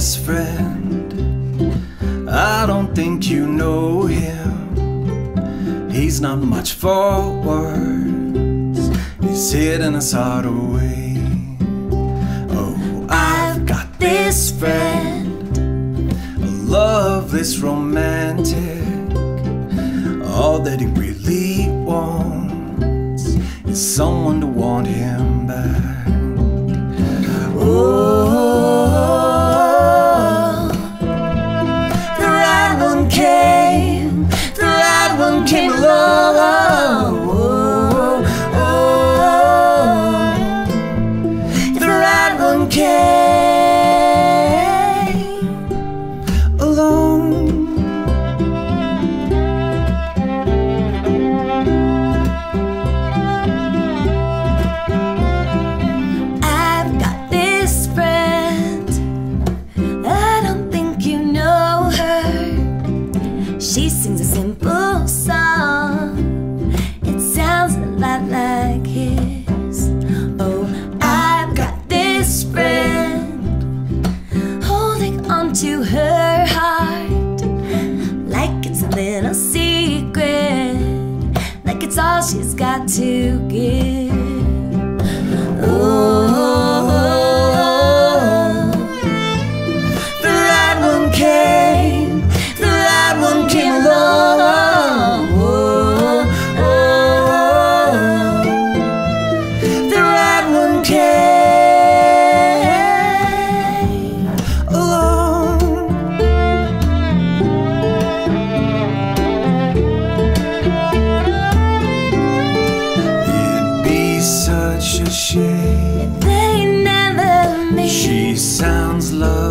best friend. I don't think you know him. He's not much for words. He's hidden his heart away. Oh, I've got this friend, a loveless romantic. All that he really wants is someone to want him back. Oh, the right one came, the right one came along. Oh, the right one came along. She sings a simple song. It sounds a lot like his. Oh, I've got this friend, holding on to her heart like it's a little secret, like it's all she's got to give. Oh, the right one came, the right one came along. Oh, the right one came along. It'd be such a shame they never meet. She sounds lovely.